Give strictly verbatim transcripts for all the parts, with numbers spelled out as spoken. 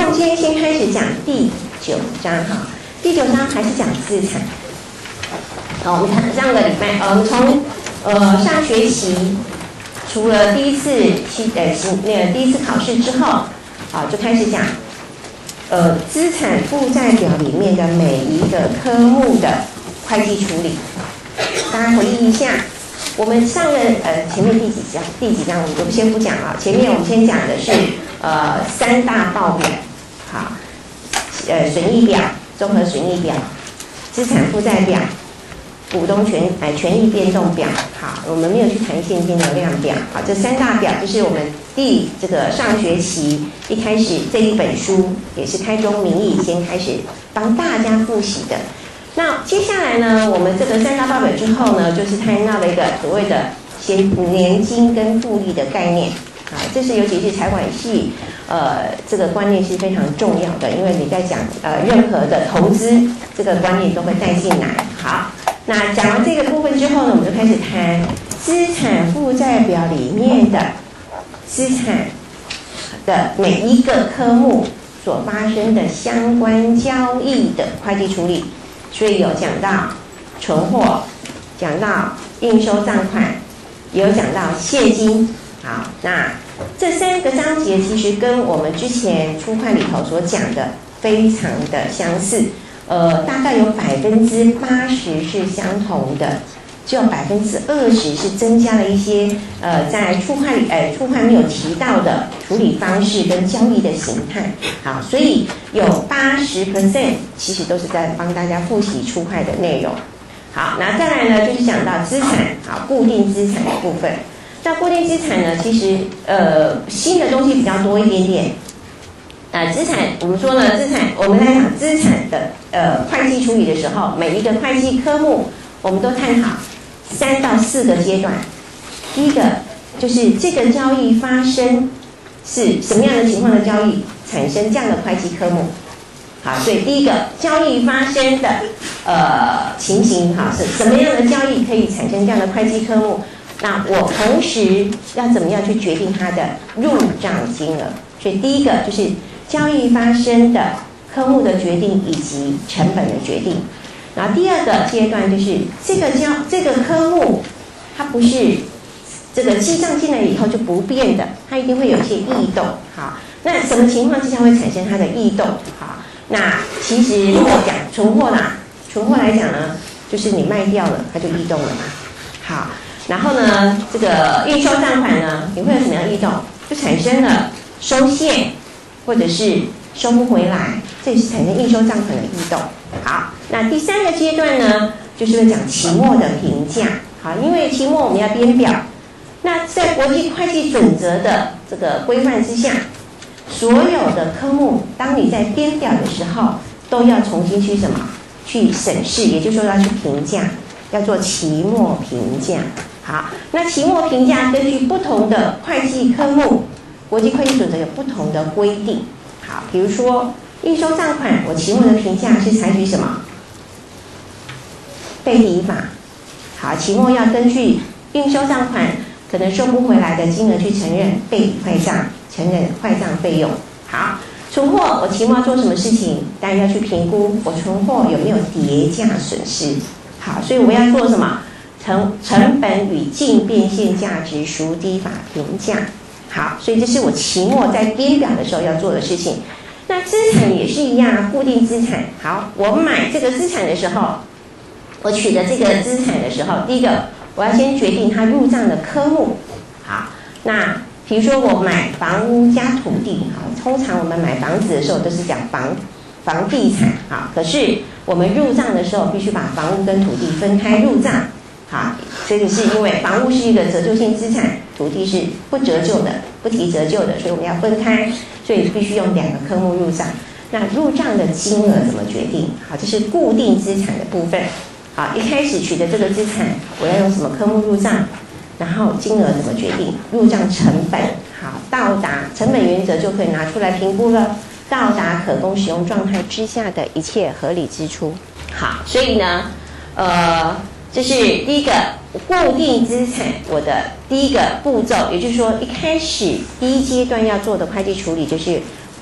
我们今天先开始讲第九章哈，第九章还是讲资产。好，我们看上个礼拜，呃，我们从呃上学期除了第一次期呃那个第一次考试之后，啊，就开始讲呃资产负债表里面的每一个科目的会计处理。大家回忆一下，我们上个呃前面第几章？第几章我们就先不讲了。前面我们先讲的是呃三大报表，好，呃损益表、综合损益表、资产负债表、股东权呃权益变动表。好，我们没有去谈现金流量表。好，这三大表就是我们第这个上学期一开始这一本书也是开宗明义先开始帮大家复习的。那接下来呢，我们这个三大报表之后呢，就是谈到了一个所谓的先年金跟复利的概念。啊，这是尤其是财管系，呃，这个观念是非常重要的，因为你在讲呃任何的投资，这个观念都会带进来。好，那讲完这个部分之后呢，我们就开始谈资产负债表里面的资产的每一个科目所发生的相关交易的会计处理。所以有讲到存货，讲到应收账款，也有讲到现金。好，那这三个章节其实跟我们之前初会里头所讲的非常的相似，呃，大概有百分之八十是相同的，只有百分之二十是增加了一些呃在初会里呃初会没有提到的处理方式跟交易的形态。好，所以有八十 percent 其实都是在帮大家复习初会的内容。好，那再来呢就是讲到资产，好，固定资产的部分。那固定资产呢，其实呃新的东西比较多一点点。呃，资产我们说呢，资产我们来讲资产的呃会计处理的时候，每一个会计科目我们都探讨三到四个阶段。第一个就是这个交易发生是什么样的情况的交易产生这样的会计科目。好，所以第一个交易发生的呃情形，哈，是什么样的交易可以产生这样的会计科目？那我同时要怎么样去决定它的入账金额？所以第一个就是交易发生的科目的决定以及成本的决定。然后第二个阶段就是这个交这个科目，它不是这个记账进来以后就不变的，它一定会有一些异动。好，那什么情况之下会产生它的异动？好，那其实如果讲存货啦，存货来讲呢，就是你卖掉了，它就异动了嘛。好。然后呢，这个应收账款呢，也会有什么样的异动？就产生了收现，或者是收不回来，这也是产生应收账款的异动。好，那第三个阶段呢，就是会讲期末的评价。好，因为期末我们要编表，那在国际会计准则的这个规范之下，所有的科目，当你在编表的时候，都要重新去什么？去审视，也就是说要去评价，要做期末评价。好，那期末评价根据不同的会计科目，国际会计准则有不同的规定。好，比如说应收账款，我期末的评价是采取什么？备抵法。好，期末要根据应收账款可能收不回来的金额去承认备抵坏账，承认坏账费用。好，存货我期末要做什么事情？当然要去评估我存货有没有跌价损失。好，所以我要做什么？成成本与净变现价值孰低法评价。好，所以这是我期末在编表的时候要做的事情。那资产也是一样，固定资产。好，我买这个资产的时候，我取得这个资产的时候，第一个我要先决定它入账的科目。好，那比如说我买房屋加土地，好，通常我们买房子的时候都是讲房房地产。好，可是我们入账的时候必须把房屋跟土地分开入账。好，这个是因为房屋是一个折旧性资产，土地是不折旧的，不提折旧的，所以我们要分开，所以必须用两个科目入账。那入账的金额怎么决定？好，这是固定资产的部分。好，一开始取得这个资产，我要用什么科目入账？然后金额怎么决定？入账成本。好，到达成本原则就可以拿出来评估了，到达可供使用状态之下的一切合理支出。好，所以呢，呃。这是第一个固定资产，我的第一个步骤，也就是说一开始第一阶段要做的会计处理就是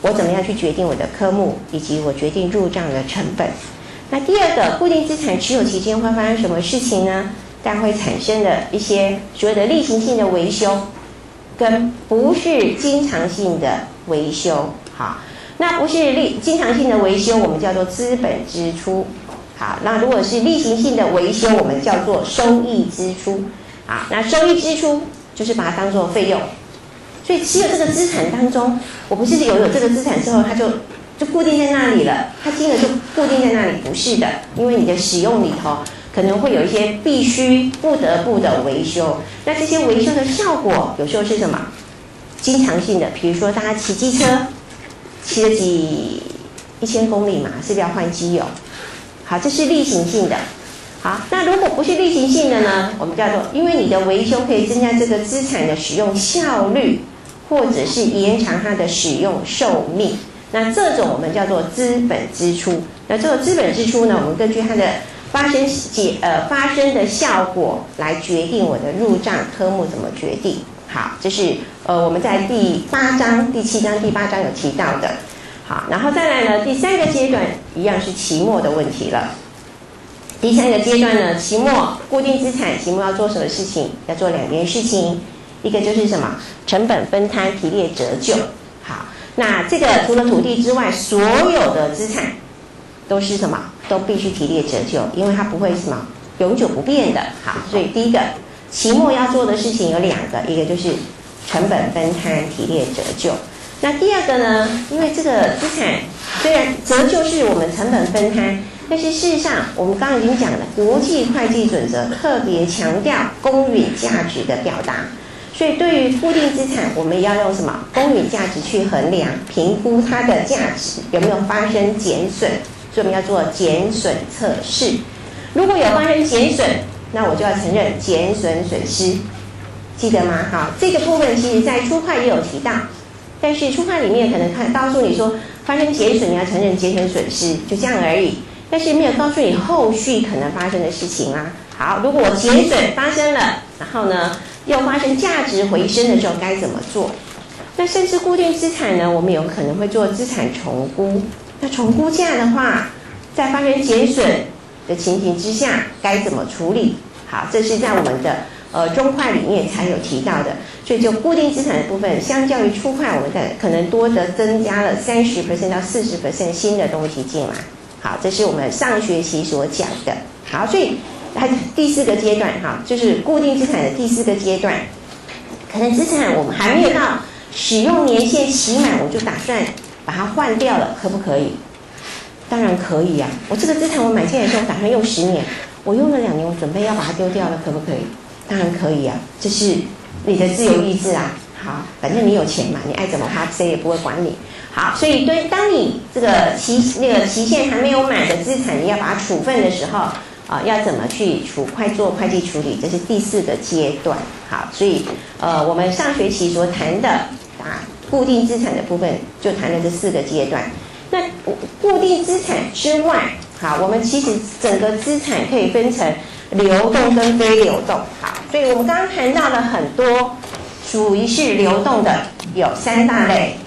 我怎么样去决定我的科目，以及我决定入账的成本。那第二个，固定资产持有期间会发生什么事情呢？但会产生的一些所谓的例行性的维修，跟不是经常性的维修。好，那不是例经常性的维修，我们叫做资本支出。好，那如果是例行性的维修，我们叫做收益支出。好，那收益支出就是把它当作费用。所以持有这个资产当中，我不是有有这个资产之后，它就就固定在那里了，它金额就固定在那里，不是的，因为你的使用里头可能会有一些必须不得不的维修。那这些维修的效果有时候是什么？经常性的，比如说大家骑机车，骑了几一千公里嘛，是不是要换机油？好，这是例行性的。好，那如果不是例行性的呢？我们叫做，因为你的维修可以增加这个资产的使用效率，或者是延长它的使用寿命。那这种我们叫做资本支出。那这个资本支出呢，我们根据它的发生结呃发生的效果来决定我的入账科目怎么决定。好，这是呃我们在第八章、第七章、第八章有提到的。好，然后再来呢，第三个阶段一样是期末的问题了。第三个阶段呢，期末固定资产，期末要做什么事情？要做两件事情，一个就是什么？成本分摊、提列折旧。好，那这个除了土地之外，所有的资产都是什么？都必须提列折旧，因为它不会什么永久不变的。好，所以第一个期末要做的事情有两个，一个就是成本分摊、提列折旧。那第二个呢？因为这个资产虽然折旧是我们成本分摊，但是事实上我们刚刚已经讲了，国际会计准则特别强调公允价值的表达，所以对于固定资产，我们也要用什么公允价值去衡量、评估它的价值有没有发生减损，所以我们要做减损测试。如果有发生减损，那我就要承认减损损失，记得吗？好，这个部分其实在初会也有提到。但是初会里面可能看告诉你说发生减损，你要承认减损损失，就这样而已。但是没有告诉你后续可能发生的事情啊。好，如果减损发生了，然后呢又发生价值回升的时候该怎么做？那甚至固定资产呢，我们有可能会做资产重估。那重估价的话，在发生减损的情形之下该怎么处理？好，这是在我们的呃中会里面才有提到的。所以就固定资产的部分，相较于初会，我们的可能多的增加了 百分之三十 到 百分之四十 新的东西进来。好，这是我们上学期所讲的。好，所以第四个阶段哈，就是固定资产的第四个阶段，可能资产我们还没有到使用年限期满，我就打算把它换掉了，可不可以？当然可以啊。我这个资产我买进来的时候，我打算用十年，我用了两年，我准备要把它丢掉了，可不可以？当然可以啊，这是你的自由意志啊。好，反正你有钱嘛，你爱怎么花，谁也不会管你。好，所以对，当你这个期那个期限还没有满的资产，你要把它处分的时候，啊、呃，要怎么去处会做会计处理？这是第四个阶段。好，所以呃，我们上学期所谈的啊固定资产的部分，就谈了这四个阶段。那固定资产之外，好，我们其实整个资产可以分成流动跟非流动。好，所以我们刚刚谈到了很多属于是流动的，有三大类。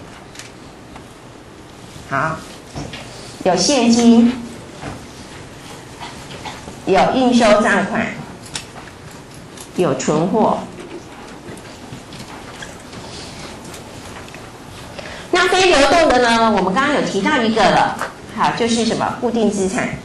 好，有现金，有应收账款，有存货。那非流动的呢？我们刚刚有提到一个了，好，就是什么固定资产。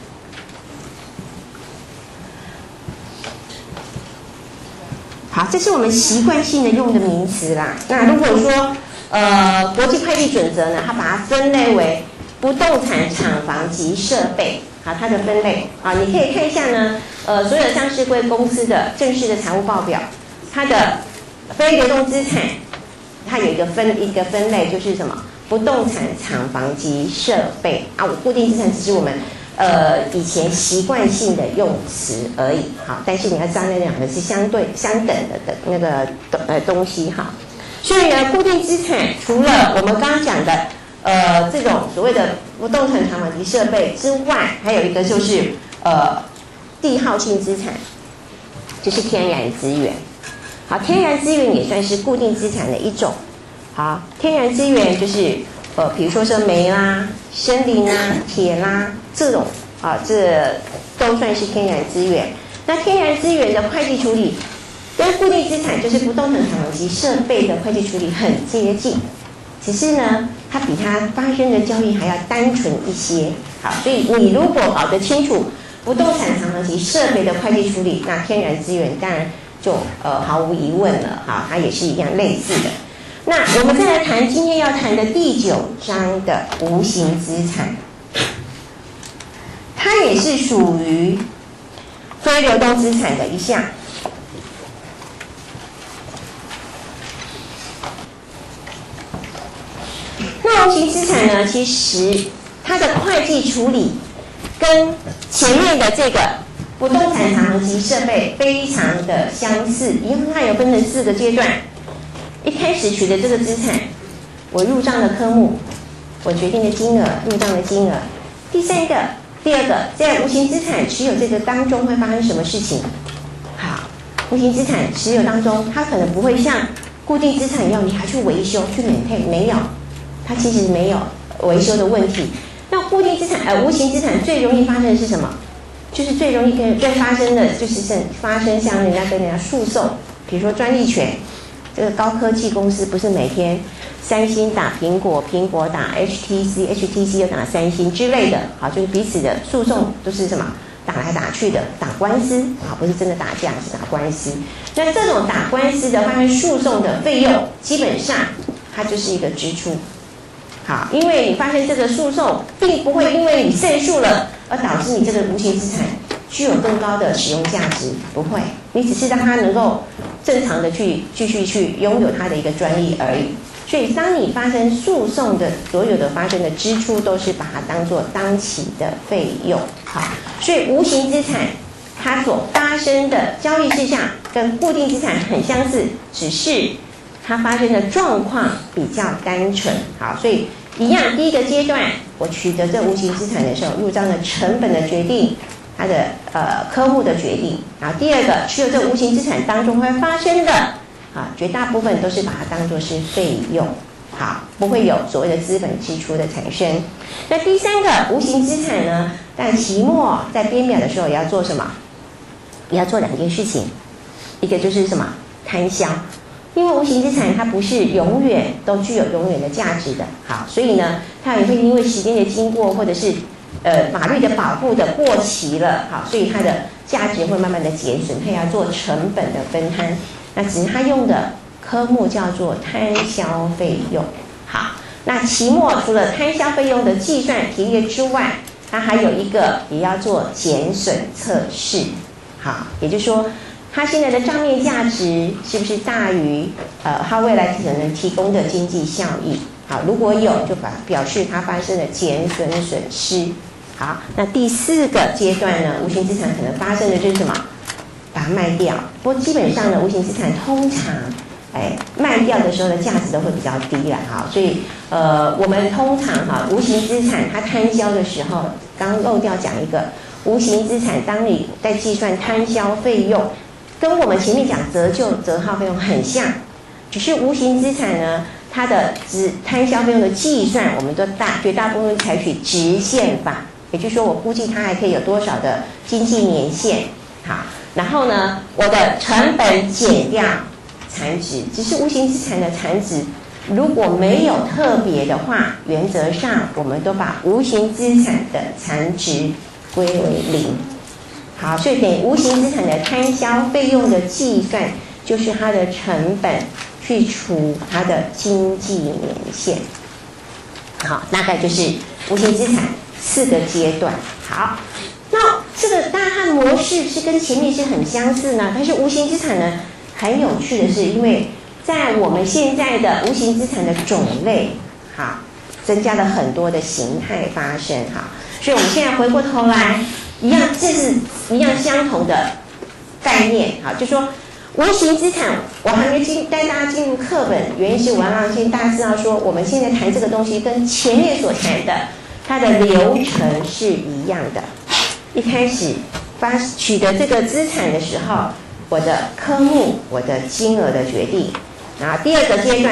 好，这是我们习惯性的用的名词啦。那如果说呃，国际会计准则呢，它把它分类为不动产、厂房及设备。好，它的分类啊，你可以看一下呢，呃，所有上市柜公司的正式的财务报表，它的非流动资产，它有一个分一个分类，就是什么不动产、厂房及设备啊。我固定资产只是我们呃以前习惯性的用词而已。好，但是你要知道那两个是相对相等的的那个呃东西哈。所以呢，固定资产除了我们刚刚讲的呃这种所谓的不动产、厂房及设备之外，还有一个就是呃地耗性资产，就是天然资源。好，天然资源也算是固定资产的一种。好，天然资源就是呃，比如说是煤啦、森林啦、铁啦这种啊，这都算是天然资源。那天然资源的会计处理跟固定资产，就是不动产厂及设备的会计处理很接近，只是呢，它比它发生的交易还要单纯一些。好，所以你如果搞得清楚不动产厂及设备的会计处理，那天然资源当然就呃毫无疑问了。好，它也是一样类似的。那我们再来谈今天要谈的第九章的无形资产，它也是属于非流动资产的一项。那无形资产呢，其实它的会计处理跟前面的这个不动产厂及设备非常的相似，一样它有分成四个阶段。一开始取得这个资产，我入账的科目，我决定的金额，入账的金额。第三个，第二个，在无形资产持有这个当中会发生什么事情？好，无形资产持有当中，它可能不会像固定资产一样，你还去维修去maintain，没有，它其实没有维修的问题。那固定资产呃无形资产最容易发生的是什么？就是最容易跟跟发生的就是发生像人家跟人家诉讼，比如说专利权。这个高科技公司不是每天三星打苹果，苹果打 H T C，H T C 又打三星之类的，好，就是彼此的诉讼都是什么打来打去的，打官司，好，不是真的打架，是打官司。那这种打官司的发生诉讼的费用，基本上它就是一个支出。好，因为你发生这个诉讼，并不会因为你胜诉了而导致你这个无形资产具有更高的使用价值，不会，你只是让它能够正常的去继续去拥有它的一个专利而已。所以当你发生诉讼的所有的发生的支出，都是把它当作当期的费用。好，所以无形资产它所发生的交易事项跟固定资产很相似，只是它发生的状况比较单纯。好，所以一样，第一个阶段我取得这无形资产的时候，入账的成本的决定，它的呃科目的决定。然后第二个，持有这无形资产当中会发生的啊，绝大部分都是把它当作是费用，好，不会有所谓的资本支出的产生。那第三个无形资产呢，但期末在编表的时候也要做什么？也要做两件事情，一个就是什么？摊销。因为无形资产它不是永远都具有永远的价值的，好，所以呢，它也会因为时间的经过或者是呃法律的保护的过期了，好，所以它的价值会慢慢的减损，它也要做成本的分摊。那只是它用的科目叫做摊销费用。好，那期末除了摊销费用的计算提列之外，它还有一个也要做减损测试。好，也就是说，它现在的账面价值是不是大于呃它未来可能提供的经济效益？好，如果有，就表表示它发生了减损损失。好，那第四个阶段呢，无形资产可能发生的就是什么？把它卖掉。不过基本上呢，无形资产通常，哎，卖掉的时候的价值都会比较低啦，哈。所以呃，我们通常哈，无形资产它摊销的时候，刚漏掉讲一个，无形资产当你在计算摊销费用。跟我们前面讲折旧折号费用很像，只是无形资产呢，它的值摊销费用的计算，我们都大绝大部分采取直线法，也就是说，我估计它还可以有多少的经济年限，好，然后呢，我的成本减掉残值，只是无形资产的残值如果没有特别的话，原则上我们都把无形资产的残值归为零。好，所以等于无形资产的摊销费用的计算，就是它的成本去除它的经济年限。好，大概就是无形资产四个阶段。好，那这个当然它的模式是跟前面是很相似呢，但是无形资产呢很有趣的是，因为在我们现在的无形资产的种类，好，增加了很多的形态发生。好，所以我们现在回过头来。一样，这是一样相同的概念，好，就说无形资产，我还没进带大家进入课本，原因是我要让先大家知道说，我们现在谈这个东西跟前面所谈的它的流程是一样的。一开始发取得这个资产的时候，我的科目、我的金额的决定，然后第二个阶段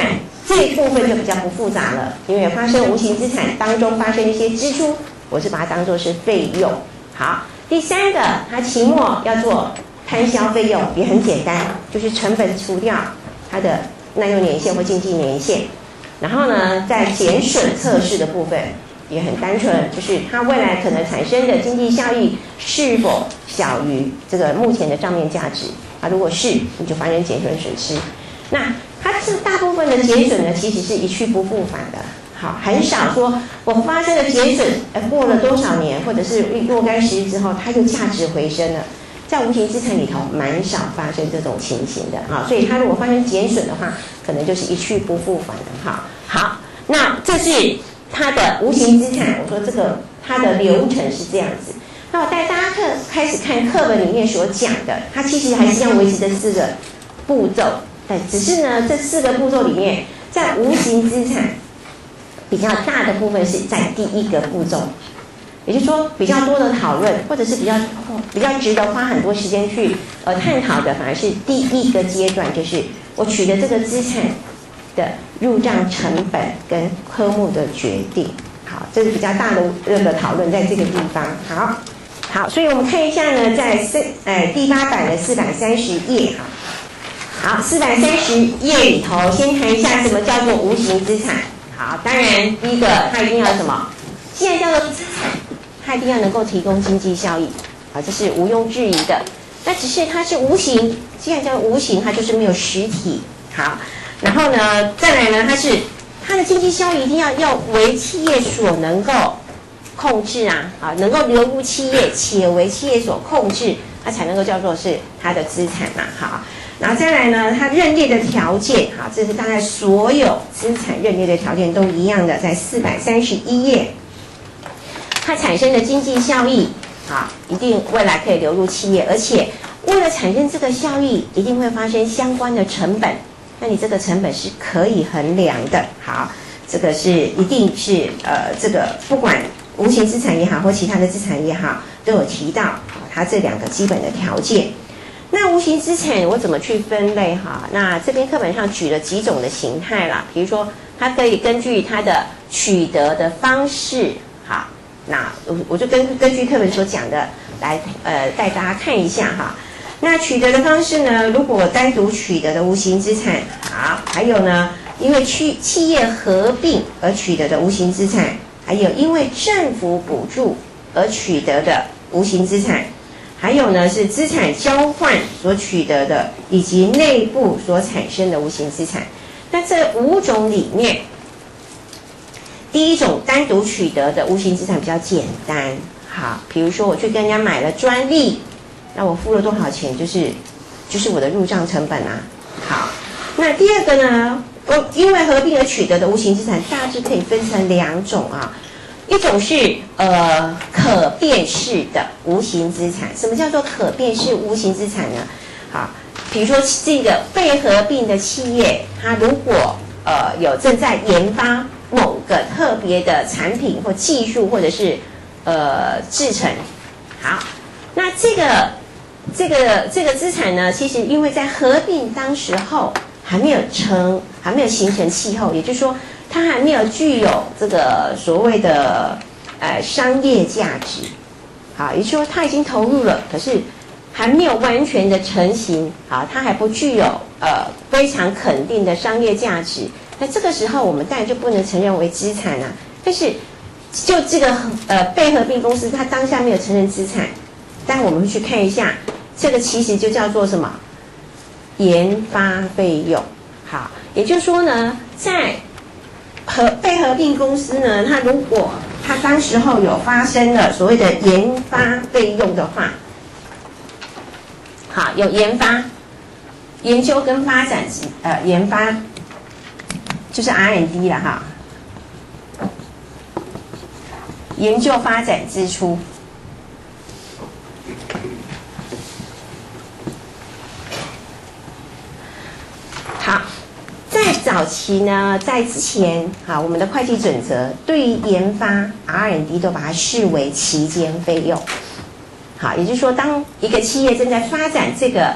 这一部分就比较不复杂了，因为发生无形资产当中发生一些支出，我是把它当作是费用。好，第三个，它期末要做摊销费用，也很简单，就是成本除掉它的耐用年限或经济年限，然后呢，在减损测试的部分也很单纯，就是它未来可能产生的经济效益是否小于这个目前的账面价值啊？如果是，你就发生减损损失。那它这大部分的减损呢，其实是一去不复返的。好，很少说我发生了减损，呃，过了多少年，或者是若干时日之后，它又价值回升了。在无形资产里头，蛮少发生这种情形的啊。所以它如果发生减损的话，可能就是一去不复返的。哈，好，那这是它的无形资产。我说这个它的流程是这样子。那我带大家课开始看课本里面所讲的，它其实还是要维持这四个步骤。但只是呢，这四个步骤里面，在无形资产比较大的部分是在第一个步骤，也就是说比较多的讨论，或者是比较比较值得花很多时间去呃探讨的，反而是第一个阶段，就是我取得这个资产的入账成本跟科目的决定。好，这是比较大的这个讨论在这个地方。好，好，所以我们看一下呢，在四呃第八版的四百三十页哈。好，四百三十页里头，先谈一下什么叫做无形资产。好，当然第一个，它一定要什么？既然叫做资产，它一定要能够提供经济效益，啊，这是毋庸置疑的。那只是它是无形，既然叫无形，它就是没有实体。好，然后呢，再来呢，它是它的经济效益一定要要为企业所能够控制啊，啊，能够流入企业，且为企业所控制，它才能够叫做是它的资产嘛。好。然后再来呢，它认列的条件，好，这是大概所有资产认列的条件都一样的，在四百三十一页，它产生的经济效益，好，一定未来可以流入企业，而且为了产生这个效益，一定会发生相关的成本，那你这个成本是可以衡量的，好，这个是一定是呃，这个不管无形资产也好，或其他的资产也好，都有提到，好，它这两个基本的条件。那无形资产我怎么去分类哈？那这边课本上举了几种的形态啦，比如说它可以根据它的取得的方式，好，那我我就根根据课本所讲的来呃带大家看一下哈。那取得的方式呢，如果单独取得的无形资产，好，还有呢，因为企企业合并而取得的无形资产，还有因为政府补助而取得的无形资产。还有呢，是资产交换所取得的，以及内部所产生的无形资产。那这五种里面，第一种单独取得的无形资产比较简单，好，比如说我去跟人家买了专利，那我付了多少钱，就是就是我的入账成本啊。好，那第二个呢，我因为合并而取得的无形资产，大致可以分成两种啊。一种是呃可辨识的无形资产，什么叫做可辨识无形资产呢？好，比如说这个被合并的企业，它如果呃有正在研发某个特别的产品或技术，或者是呃制成，好，那这个这个这个资产呢，其实因为在合并当时候还没有成，还没有形成气候，也就是说。它还没有具有这个所谓的呃商业价值，好，也就是说它已经投入了，可是还没有完全的成型，好，它还不具有呃非常肯定的商业价值。那这个时候我们当然就不能承认为资产啊。但是就这个呃被合并公司，它当下没有承认资产，但我们会去看一下，这个其实就叫做什么研发费用。好，也就是说呢，在合被合并公司呢，它如果它当时候有发生了所谓的研发费用的话，好，有研发、研究跟发展，呃，研发就是 R and D 了哈，研究发展支出。好。在早期呢，在之前，好，我们的会计准则对于研发 R and D 都把它视为期间费用。好，也就是说，当一个企业正在发展这个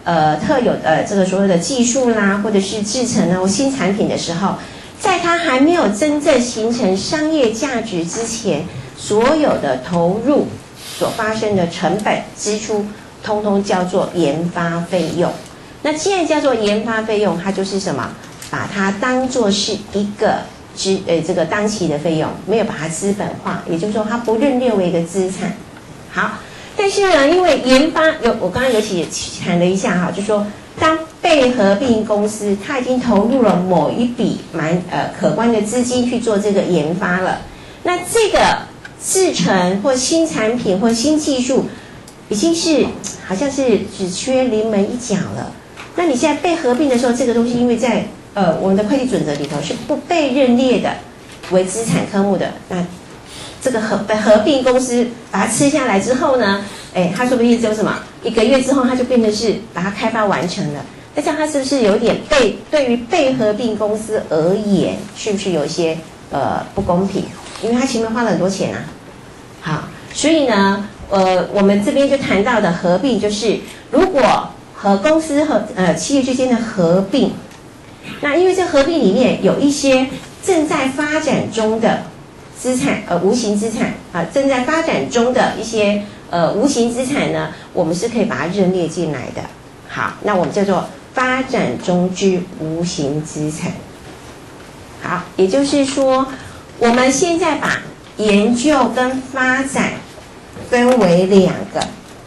呃特有的这个所有的技术啦，或者是制成啊或新产品的时候，在它还没有真正形成商业价值之前，所有的投入所发生的成本支出，通通叫做研发费用。那既然叫做研发费用，它就是什么？把它当作是一个资呃这个当期的费用，没有把它资本化，也就是说它不认列为一个资产。好，但是呢，因为研发有我刚刚尤其也谈了一下哈，就说当被合并公司它已经投入了某一笔蛮呃可观的资金去做这个研发了，那这个制成或新产品或新技术已经是好像是只缺临门一脚了。那你现在被合并的时候，这个东西因为在呃我们的会计准则里头是不被认列的为资产科目的，那这个合合并公司把它吃下来之后呢，哎，它说不定就什么一个月之后它就变成是把它开发完成了。那这样它是不是有点被对于被合并公司而言，是不是有一些呃不公平？因为它前面花了很多钱啊。好，所以呢，呃，我们这边就谈到的合并，就是如果和公司和呃企业之间的合并，那因为这合并里面有一些正在发展中的资产，呃，无形资产啊，正在发展中的一些呃无形资产呢，我们是可以把它认列进来的。好，那我们叫做发展中之无形资产。好，也就是说，我们现在把研究跟发展分为两个。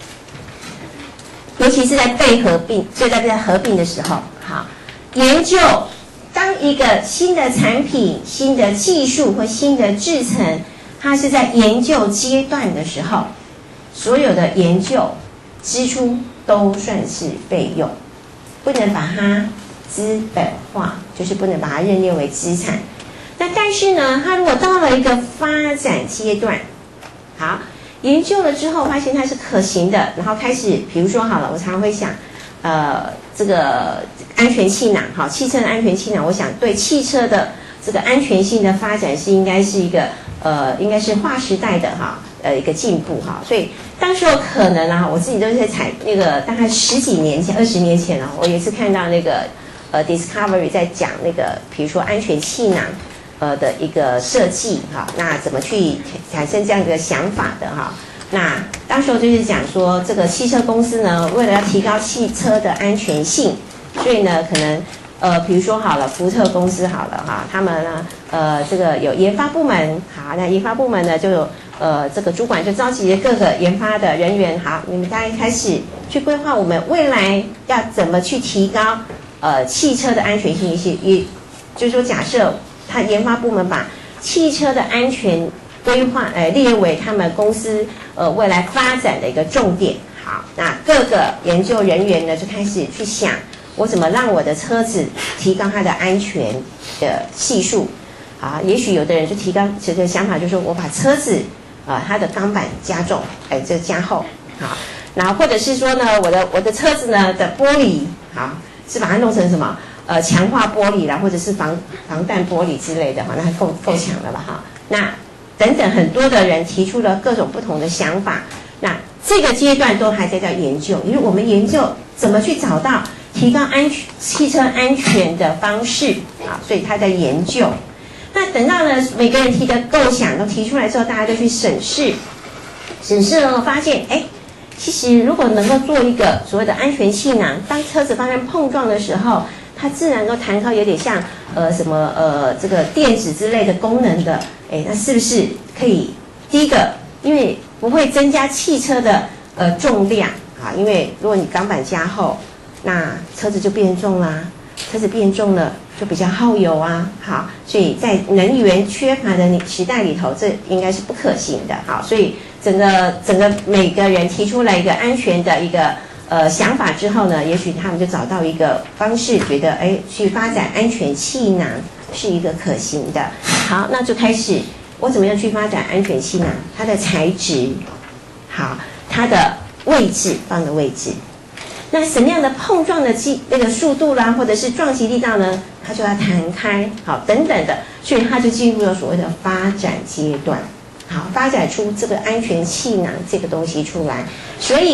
尤其是在被合并，所以在在合并的时候，好，研究当一个新的产品、新的技术或新的制程，它是在研究阶段的时候，所有的研究支出都算是费用，不能把它资本化，就是不能把它认列为资产。那但是呢，它如果到了一个发展阶段，好。研究了之后，发现它是可行的，然后开始，比如说好了，我常常会想，呃，这个安全气囊，哈，汽车的安全气囊，我想对汽车的这个安全性的发展是应该是一个，呃，应该是划时代的哈，呃，一个进步哈。所以当时有可能啊，我自己都是在采那个大概十几年前、二十年前啊，我也是看到那个呃 Discovery 在讲那个，比如说安全气囊。呃的一个设计哈，那怎么去产生这样一个想法的哈？那当时候就是讲说，这个汽车公司呢，为了要提高汽车的安全性，所以呢，可能呃，比如说好了，福特公司好了哈，他们呢，呃，这个有研发部门，好，那研发部门呢就有呃这个主管就召集各个研发的人员，好，你们大家开始去规划我们未来要怎么去提高呃汽车的安全性，也也就是说假设。他研发部门把汽车的安全规划，呃，列为他们公司呃未来发展的一个重点。好，那各个研究人员呢就开始去想，我怎么让我的车子提高它的安全的系数。啊，也许有的人就提高这个想法，就是说我把车子啊、呃、它的钢板加重，哎，这加厚。好，然后或者是说呢，我的我的车子呢的玻璃，好，是把它弄成什么？呃，强化玻璃啦，或者是防防弹玻璃之类的哈，那够够强了吧哈？那等等，很多的人提出了各种不同的想法。那这个阶段都还在叫研究，因为我们研究怎么去找到提高安全汽车安全的方式啊，所以他在研究。那等到呢，每个人提的构想都提出来之后，大家都去审视，审视了发现，哎，其实如果能够做一个所谓的安全气囊，当车子发生碰撞的时候。它自然都弹靠有点像呃什么呃这个电子之类的功能的，哎，那是不是可以？第一个，因为不会增加汽车的呃重量啊，因为如果你钢板加厚，那车子就变重啦，车子变重了就比较耗油啊，好，所以在能源缺乏的时代里头，这应该是不可行的，好，所以整个整个每个人提出了一个安全的一个。呃，想法之后呢，也许他们就找到一个方式，觉得哎，去发展安全气囊是一个可行的。好，那就开始，我怎么样去发展安全气囊？它的材质，好，它的位置放的位置，那什么样的碰撞的机那个速度啦，或者是撞击力道呢？它就要弹开，好，等等的，所以它就进入了所谓的发展阶段。好，发展出这个安全气囊这个东西出来，所以。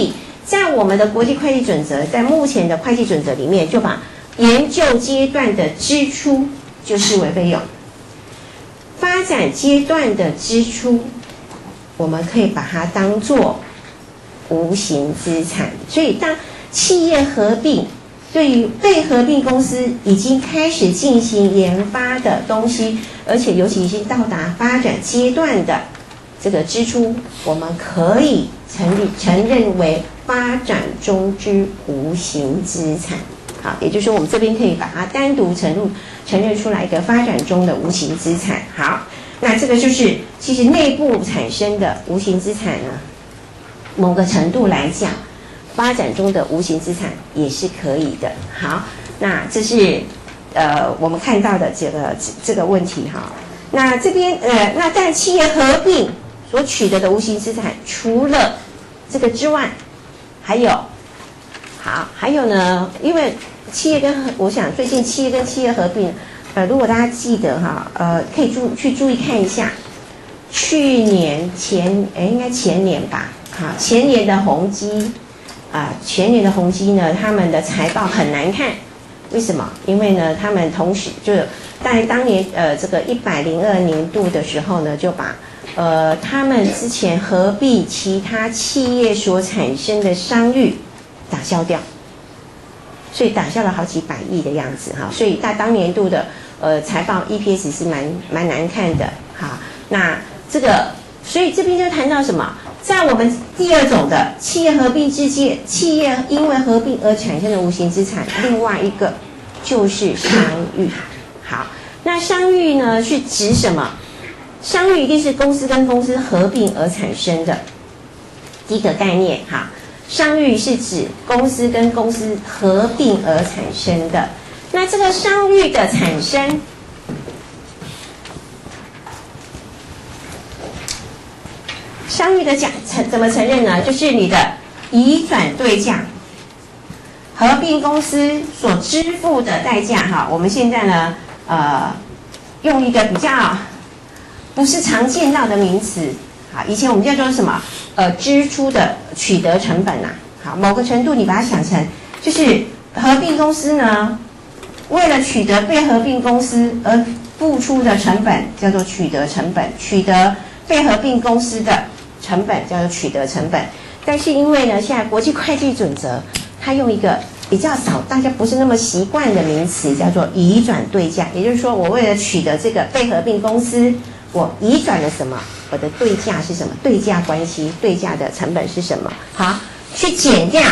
在我们的国际会计准则，在目前的会计准则里面，就把研究阶段的支出就视为费用，发展阶段的支出，我们可以把它当作无形资产。所以，当企业合并，对于被合并公司已经开始进行研发的东西，而且尤其已经到达发展阶段的这个支出，我们可以承立承认为发展中之无形资产。好，也就是说，我们这边可以把它单独承入承认出来一个发展中的无形资产。好，那这个就是其实内部产生的无形资产呢，某个程度来讲，发展中的无形资产也是可以的。好，那这是呃我们看到的这个这个问题哈。那这边呃，那在企业合并所取得的无形资产，除了这个之外，还有好，还有呢，因为企业跟我想最近企业跟企业合并，呃，如果大家记得哈，呃，可以注去注意看一下，去年前哎应该前年吧，好，前年的宏基啊、呃，前年的宏基呢，他们的财报很难看，为什么？因为呢，他们同时就是在当年呃这个一百零二年度的时候呢，就把呃他们之前合并其他企业所产生的商誉打消掉。所以打消了好几百亿的样子哈，所以在当年度的呃财报 E P S 是蛮蛮难看的哈。那这个，所以这边就谈到什么，在我们第二种的企业合并之间，企业因为合并而产生的无形资产，另外一个就是商誉。好，那商誉呢是指什么？商誉一定是公司跟公司合并而产生的，第一个概念哈。商誉是指公司跟公司合并而产生的。那这个商誉的产生，商誉的讲承怎么承认呢？就是你的移转对价，合并公司所支付的代价哈。我们现在呢，呃，用一个比较不是常见到的名词。好，以前我们叫做什么？呃，支出的取得成本呐、啊。好，某个程度你把它想成，就是合并公司呢，为了取得被合并公司而付出的成本叫做取得成本，取得被合并公司的成本叫做取得成本。但是因为呢，现在国际会计准则它用一个比较少，大家不是那么习惯的名词，叫做移转对价。也就是说，我为了取得这个被合并公司，我移转了什么？我的对价是什么？对价关系，对价的成本是什么？好，去减掉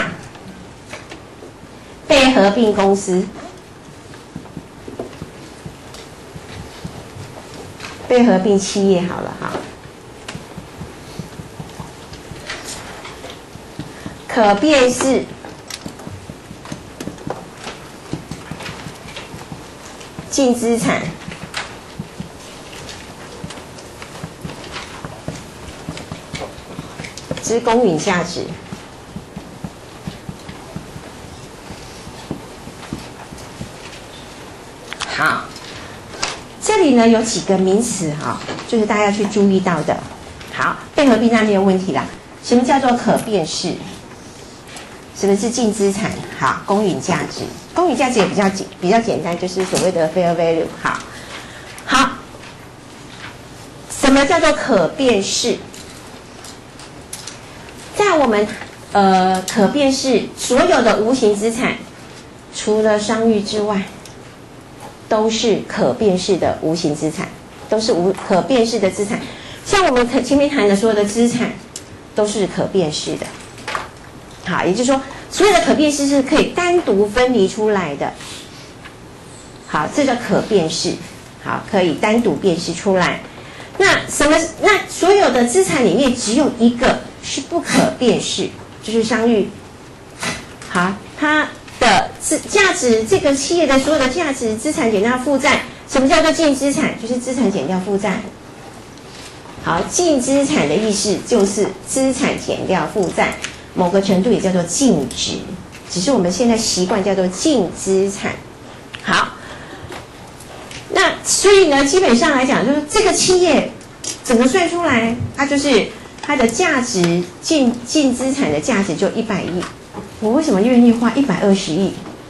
被合并公司，被合并企业好了哈，可辨识净资产。之公允价值。好，这里呢有几个名词哈，就是大家要去注意到的。好，被合并那没有问题啦。什么叫做可辨识？什么是净资产？好，公允价值。公允价值也比较简比较简单，就是所谓的 fair value。好，好，什么叫做可辨识？在我们呃可辨识所有的无形资产，除了商誉之外，都是可辨识的无形资产，都是无可辨识的资产。像我们前面谈的所有的资产，都是可辨识的。好，也就是说，所有的可辨识是可以单独分离出来的。好，这叫可辨识。好，可以单独辨识出来。那什么？那所有的资产里面只有一个是不可辨识，就是商誉。好，它的资价值，这个企业的所有的价值，资产减掉负债。什么叫做净资产？就是资产减掉负债。好，净资产的意思就是资产减掉负债，某个程度也叫做净值，只是我们现在习惯叫做净资产。好。那所以呢，基本上来讲，就是这个企业整个算出来，它就是它的价值净净资产的价值就一百亿，我为什么愿意花一百二十亿？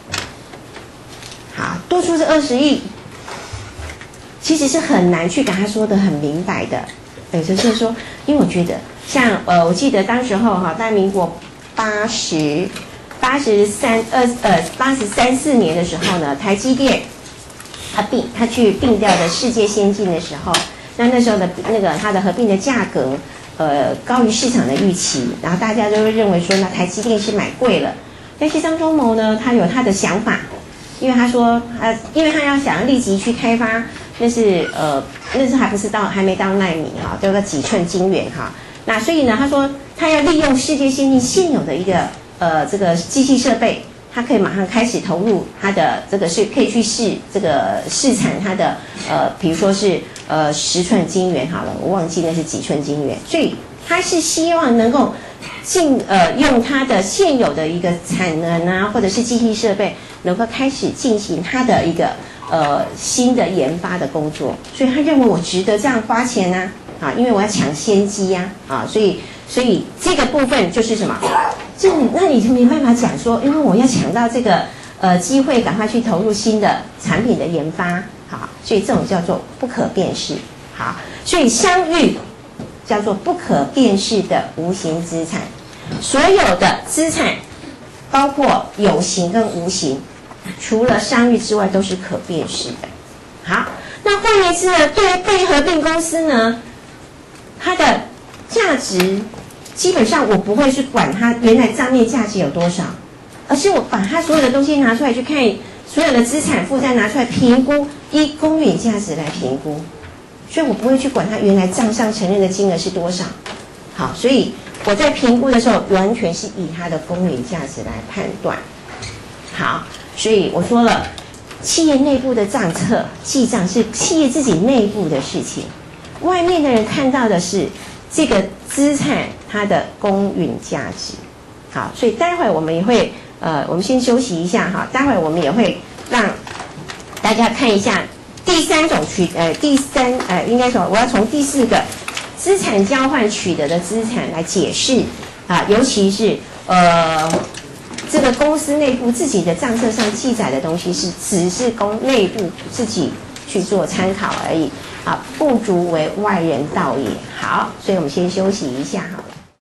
好，多出这二十亿，其实是很难去给他说的很明白的。也就是说，因为我觉得像呃，我记得当时候哈，在民国八十八十三二呃八十三四年的时候呢，台积电它并它去并掉的世界先进的时候，那那时候的那个它的合并的价格呃高于市场的预期，然后大家就会认为说，那台积电是买贵了。但是张忠谋呢，他有他的想法，因为他说他因为他要想要立即去开发。那是呃，那是还不是到还没到奈米哈，叫做几寸晶圆哈。那所以呢，他说他要利用世界先进现有的一个呃这个机器设备，他可以马上开始投入他的这个是可以去试这个试产它的呃，比如说是呃十寸晶圆好了，我忘记那是几寸晶圆，所以他是希望能够进呃用他的现有的一个产能啊，或者是机器设备，能够开始进行他的一个。呃，新的研发的工作，所以他认为我值得这样花钱呢、啊，啊，因为我要抢先机呀、啊，啊，所以所以这个部分就是什么？这那你就没办法讲说，因为我要抢到这个呃机会，赶快去投入新的产品的研发，好，所以这种叫做不可辨识，好，所以商誉叫做不可辨识的无形资产，所有的资产包括有形跟无形。除了商誉之外，都是可辨识的。好，那换言之呢，对于被合并公司呢，它的价值基本上我不会去管它原来账面价值有多少，而是我把它所有的东西拿出来去看，所有的资产负债拿出来评估，依公允价值来评估，所以我不会去管它原来账上承认的金额是多少。好，所以我在评估的时候，完全是以它的公允价值来判断。好。所以我说了，企业内部的账册记账是企业自己内部的事情，外面的人看到的是这个资产它的公允价值。好，所以待会我们也会呃，我们先休息一下哈，待会我们也会让大家看一下第三种取呃第三呃应该说我要从第四个资产交换取得的资产来解释啊，尤其是呃。这个公司内部自己的账册上记载的东西是只是公内部自己去做参考而已啊，不足为外人道也。好，所以我们先休息一下哈。